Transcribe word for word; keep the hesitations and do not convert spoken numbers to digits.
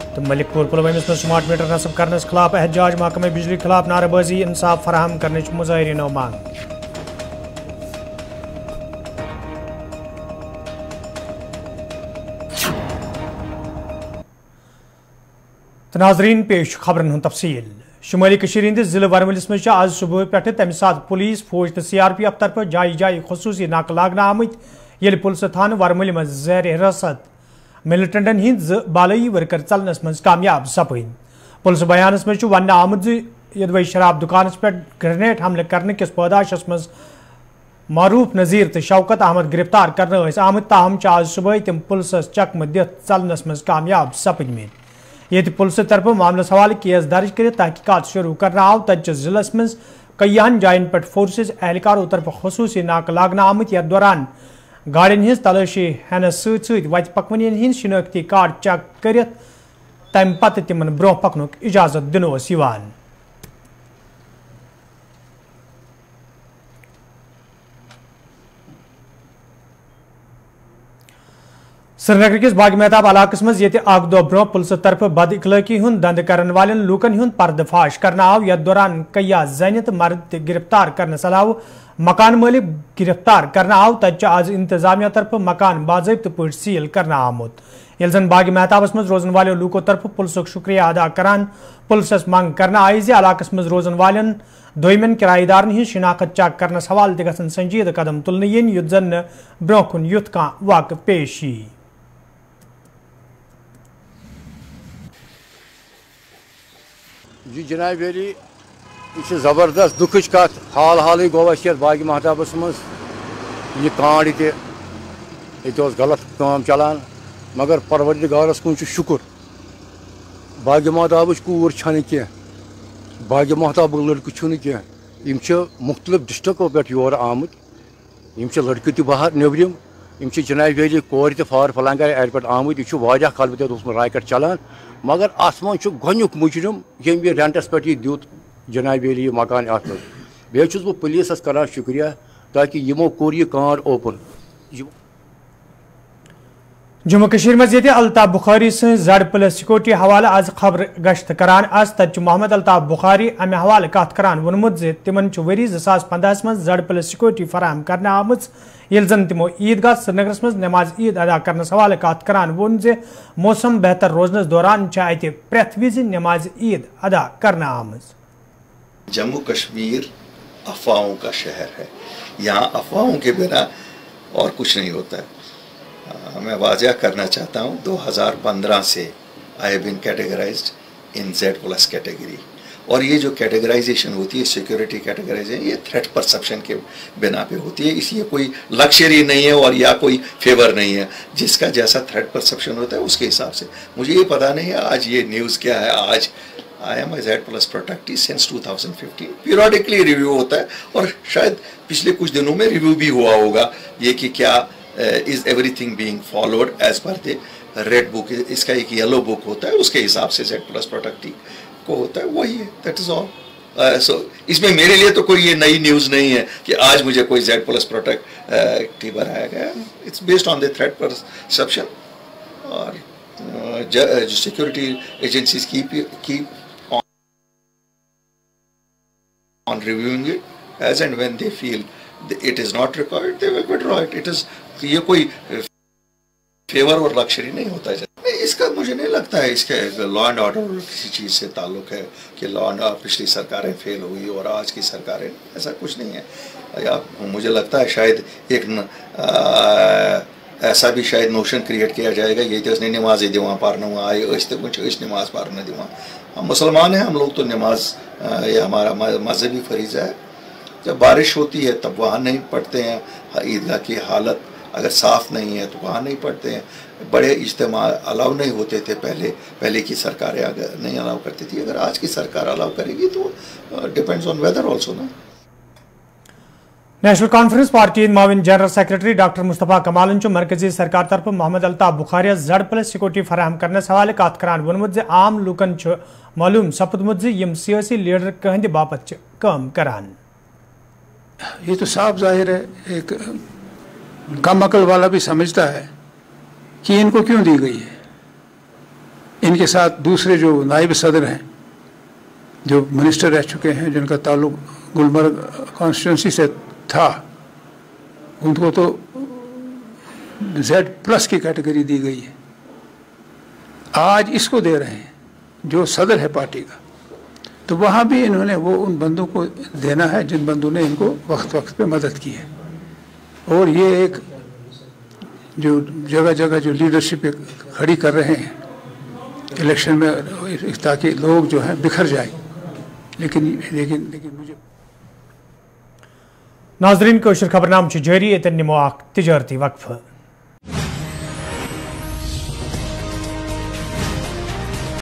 تو ملک پور پلوامس میں سمارٹ میٹر نصب کرنے خلاف احتجاج محکمہ بجلی خلاف نعرہ بازی انصاف فراہم کرنے مظاہرین مانگ ناظرین پیش خبرن ہند تفصیل شمالی کشیر ہندس ضلع ورملس میں آج صبح پہ تمہ سات پولیس فوج تو سی آر پی ایف طرف جائیں جائیں خصوصی ناکہ لاگنہ آمت یل پلس تھانہ ورمل من زیر حراست ملٹنٹن ہند بالائی ورکر ژلنس من کامیاب سپد پلس بیانس من ون آمت یدوی شراب دکانس پہ گرنیڈ حملہ کرنے کس پاداشس من معروف نذیر تو شوکت احمد گرفتار کرنے آمت تاہم آج صبح تم پلسس چکمہ دت ژلنس من کامیاب سپدمت یہ پولیس طرف معاملس حوالہ کیس درج کر تحقیقات شروع کرنا آو تچ ضلع من کئیہن جائن پہ فورسز اہلکاروں طرف خصوصی ناکہ لاگنہ آمت یتھ دوران گاڑین ہز تلاشی ہینس ست ست وت پکونین ہند شناختی کارڈ چیک کرت تمہ پتہ تمن برو پکنک اجازت دن یوان سرینگر کس باغ محتاب علاقس مز یہ اک دہ برو پولیس طرف بد اخلاقی ہند دند کرن والن لوکن ہند پردہ فاش کرنا آو یتھ دوران کیا زنہ تو مرد گرفتار کرنے علاوہ مکان مالک گرفتار کرنا آو تچ آج انتظامیہ طرف مکان باضابطہ پہ سیل کرنا آمت یل زن باغ محتابس مز روزن والوں لوکو طرف پولیسک شکریہ ادا کران پولیسس منگ کرنا آئی زِ علاقس مز روزن والن دویمن کرایہ دارن ہند شناخت چیک کرنس حوالہ تہ گژھن سنجیدہ قدم تلنہ ین یُتھ زن برو کن یُتھ کانٛہہ واقعہ پیش یی یہ جناب علی یہ زبردست دکھچ کت حال حال گو اس باغ محتابس مز یہ کانڈ یہ غلط کام چلان مگر پروردگارس کن شکر باغ محتاب کور چھنہ کی باغ محتاب لڑکہ چھن کی مختلف ڈسٹرکو پہ یور آمت لڑکہ تہ باہر نیبرم جناب علی کور تہ فار فلانگر ایرِ پہ آمت یہ خلبت رائکٹ چلان مگر ات من گۄڈنیُک مجرم یم یہ رینٹس پہ یہ دیت جناب علی یہ مکان ات من بیٚیہِ چھُس بہٕ پُلیٖسس کران شُکریہ تاکہ یمو کوٚر یہ کانڈ اوپن جموں کشیر مز یہ الطاف بخاری سن زڈ پلس سیکورٹی حوالہ آج خبر گشت کران آز تت محمد الطاف بخاری امہ حوالہ کت کران وونمت زِ تمن وری زٕ ساس پندہس مز زڈ پلس سیکورٹی فراہم کرنے آمٕژ ییٚلہِ زن تمو عیدگاہ سرینگرس مز نماز عید ادا کرنس حوالہ کت کران ووٚن زِ موسم بہتر روزنس دوران چھِ اتہِ پرٛٮ۪تھ وِزِ نماز عید ادا کرنہٕ آمٕژ جموں کشمیر افواہوں کا شہر ہے یہاں افواہوں کے بنا اور کچھ نہیں ہوتا ہے میں واضح کرنا چاہتا ہوں دو ہزار پندرہ سے I have been categorized in Z plus category اور یہ جو کیٹیگرائزیشن ہوتی ہے سیکیورٹی کیٹیگرائزیشن یہ تھریٹ پرسپشن کے بنا پہ ہوتی ہے اس لیے کوئی لکشری نہیں ہے اور یا کوئی فیور نہیں ہے جس کا جیسا تھریٹ پرسپشن ہوتا ہے اس کے حساب سے مجھے یہ پتہ نہیں ہے آج یہ نیوز کیا ہے آج I am a Z plus protectee since two thousand fifteen periodically review ہوتا ہے اور شاید پچھلے کچھ دنوں میں ریویو بھی ہوا ہوگا یہ کہ کیا is everything being followed as per the red book اس کا ایک yellow book ہوتا ہے اس کے حساب سے Z plus protecting کو ہوتا ہے وہی ہے that is all so اس میں میرے لیے تو کوئی یہ نئی نیوز نہیں ہے کہ آج مجھے کوئی Z plus protecting بنایا گیا it's based on the threat perception اور جو security agencies keep keep on, on reviewing it as and when they feel it is not required they will withdraw it it is یہ کوئی fever اور لکشری نہیں ہوتا ہے اس کا مجھے نہیں لگتا ہے اس کے لا اینڈ آرڈر کسی چیز سے تعلق ہے کہ لا اینڈ آرڈر پچھلی سرکاریں فیل ہوئی اور آج کی سرکاریں ایسا کچھ نہیں ہے یا مجھے لگتا ہے شاید ایک ایسا بھی شاید نوشن کریٹ کیا جائے گا یہ تو اس نے نماز دِوان پرنہٕ آئے اس تو کچھ اس نماز پرنہٕ دِوان ہم مسلمان ہیں ہم لوگ تو نماز یہ ہمارا مذہبی فریضہ ہے جب بارش ہوتی ہے تب وہاں نہیں پڑھتے ہیں عیدگاہ کی حالت اگر صاف نہیں ہے تو وہاں نہیں پڑھتے ہیں بڑے اجتماع الاؤ نہیں ہوتے تھے پہلے پہلے کی سرکاریں اگر نہیں الاؤ کرتی تھی اگر آج کی سرکار الاؤ کرے گی تو ڈیپینڈز آن ویدر آلسو نا نیشنل کانفرنس پارٹی معاون جنرل سیکرٹری ڈاکٹر مصطفیٰ کمالن مرکزی سرکار طرف Mohammad Altaf Bukhari Z plus security فراہم کرنس حوالہ کت کران وونمت زِ عام لوکن معلوم سپدمت زِ یم سیاسی لیڈر کہندِ باپت کام کران یہ تو صاف ظاہر ہے ایک کم عقل والا بھی سمجھتا ہے کہ ان کو کیوں دی گئی ہے इनके साथ दूसरे जो नायब सदर हैं जो मिनिस्टर रह चुके हैं जिनका ताल्लुक गुलमर्ग कॉन्स्टिट्यूंसी से था, उनको तो जेड प्लस की कैटेगरी दी गई है। आज इसको दे रहे हैं जो सदर है पार्टी का, तो वहाँ भी इन्होंने वो उन बंदों को देना है जिन बंदों ने इनको वक्त वक्त पे मदद की है। और ये एक जो जगह जगह जो लीडरशिप खड़ी कर रहे हैं इलेक्शन में, ताकि लोग जो हैं बिखर जाए, लेकिन लेकिन लेकिन मुझे नाजरीन कोशर खबरनाम जारी, एतन निमो अख तिजारती वक्फ।